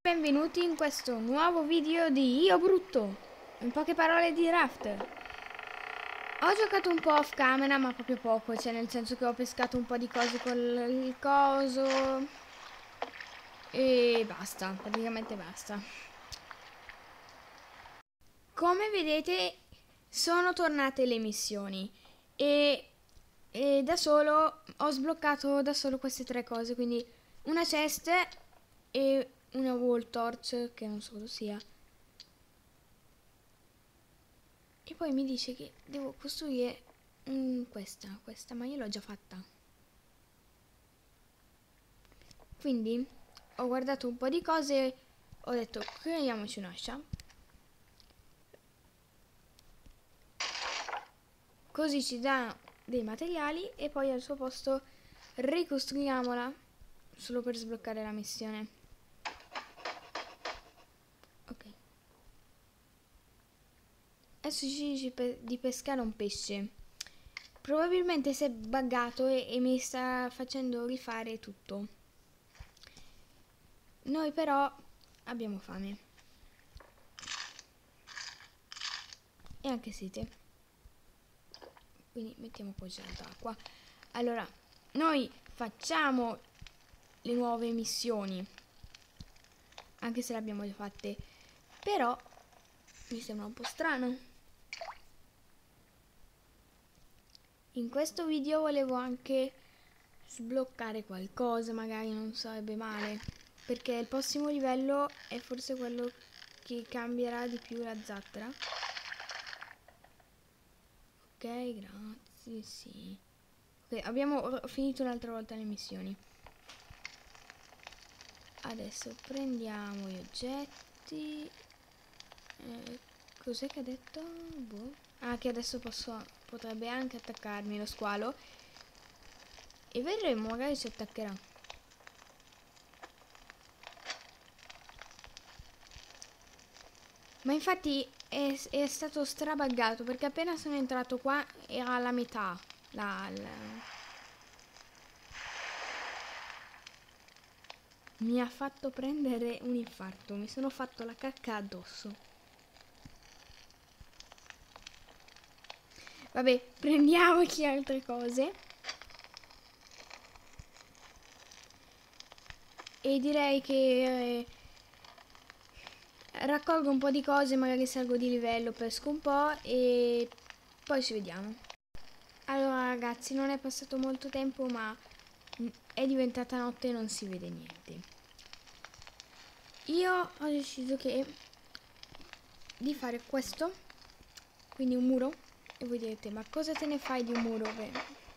Benvenuti in questo nuovo video di Io Brutto, in poche parole di Raft. Ho giocato un po' off camera, ma proprio poco, cioè nel senso che ho pescato un po' di cose con il coso e basta, praticamente basta. Come vedete sono tornate le missioni e da solo ho sbloccato da solo queste tre cose, quindi una chest e una wall torch che non so cosa sia. E poi mi dice che devo costruire questa, ma io l'ho già fatta. Quindi ho guardato un po' di cose, ho detto creiamoci un'ascia. Così ci dà dei materiali e poi al suo posto ricostruiamola solo per sbloccare la missione. Ok. Adesso ci dice di pescare un pesce. Probabilmente si è buggato e mi sta facendo rifare tutto. Noi però abbiamo fame. E anche sete. Quindi mettiamo poi d'acqua. Allora, noi facciamo le nuove missioni. Anche se le abbiamo già fatte. Però mi sembra un po' strano. In questo video volevo anche sbloccare qualcosa, magari non sarebbe male, perché il prossimo livello è forse quello che cambierà di più la zattera. Ok, grazie, sì. Ok, abbiamo finito un'altra volta le missioni. Adesso prendiamo gli oggetti. Cos'è che ha detto? Boh. Ah, che adesso potrebbe anche attaccarmi lo squalo. E vedremo, magari si attaccherà. Ma infatti è stato strabaggato, perché appena sono entrato qua era alla metà. Mi ha fatto prendere un infarto, mi sono fatto la cacca addosso. Vabbè, prendiamoci altre cose. E direi che raccolgo un po' di cose, magari salgo di livello, pesco un po' e poi ci vediamo. Allora ragazzi, non è passato molto tempo, ma è diventata notte e non si vede niente. Io ho deciso di fare questo, quindi un muro, e voi direte, ma cosa te ne fai di un muro? Beh,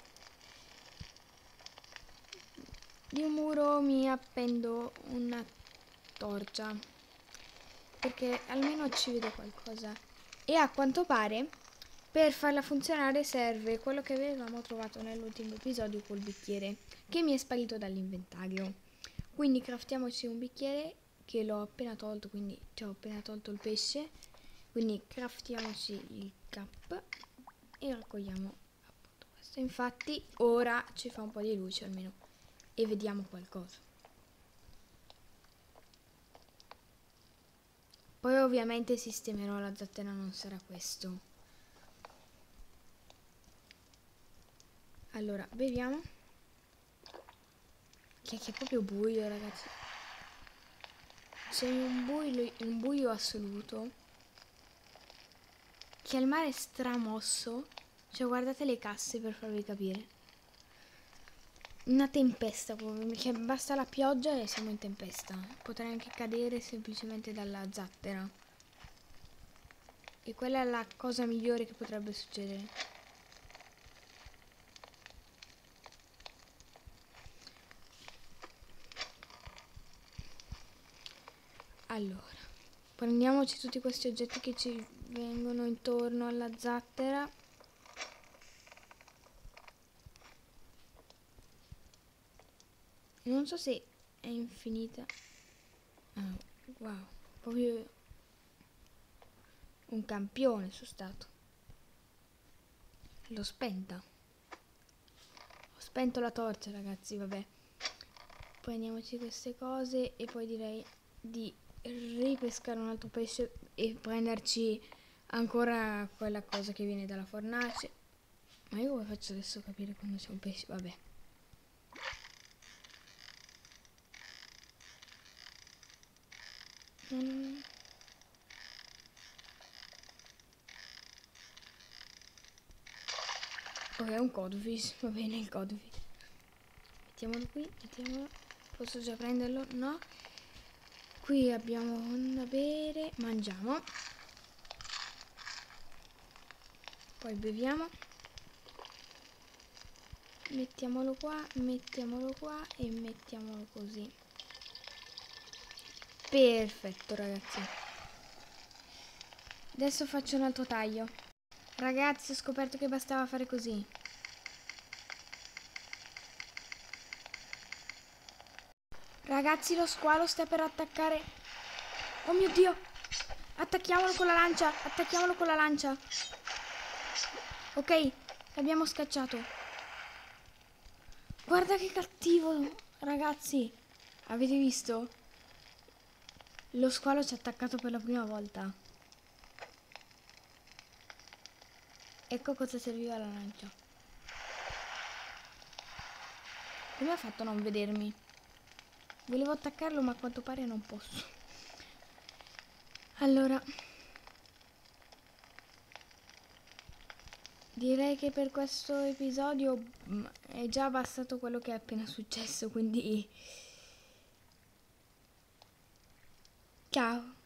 di un muro mi appendo una torcia, perché almeno ci vedo qualcosa. E a quanto pare, per farla funzionare serve quello che avevamo trovato nell'ultimo episodio col bicchiere, che mi è sparito dall'inventario. Quindi craftiamoci un bicchiere, che l'ho appena tolto, quindi ci ho appena tolto il pesce. Quindi craftiamoci il cap e raccogliamo appunto questo. Infatti ora ci fa un po' di luce almeno e vediamo qualcosa. Poi ovviamente sistemerò la zattera, non sarà questo. Allora, beviamo. Che è proprio buio, ragazzi. C'è un buio assoluto. Che il mare è stramosso. Cioè, guardate le casse per farvi capire. Una tempesta, che basta la pioggia e siamo in tempesta. Potrei anche cadere semplicemente dalla zattera. E quella è la cosa migliore che potrebbe succedere. Allora, prendiamoci tutti questi oggetti che ci vengono intorno alla zattera. Non so se è infinita. Ah, wow, proprio un campione sono stato. L'ho spenta. Ho spento la torcia, ragazzi, vabbè. Prendiamoci queste cose e poi direi di ripescare un altro pesce e prenderci ancora quella cosa che viene dalla fornace. Ma io come faccio adesso a capire quando c'è un pesce? Vabbè. Ok, un codfish, va bene il codfish. Mettiamolo qui, mettiamolo. Posso già prenderlo? No. Qui abbiamo da bere, mangiamo. Poi beviamo. Mettiamolo qua e mettiamolo così. Perfetto ragazzi. Adesso faccio un altro taglio. Ragazzi, ho scoperto che bastava fare così. Ragazzi, lo squalo sta per attaccare. Oh mio Dio! Attacchiamolo con la lancia! Attacchiamolo con la lancia! Ok, l'abbiamo scacciato. Guarda che cattivo, ragazzi. Avete visto? Lo squalo ci ha attaccato per la prima volta. Ecco cosa serviva la lancia. Come ha fatto a non vedermi? Volevo attaccarlo, ma a quanto pare non posso. Allora, direi che per questo episodio è già bastato quello che è appena successo, quindi ciao.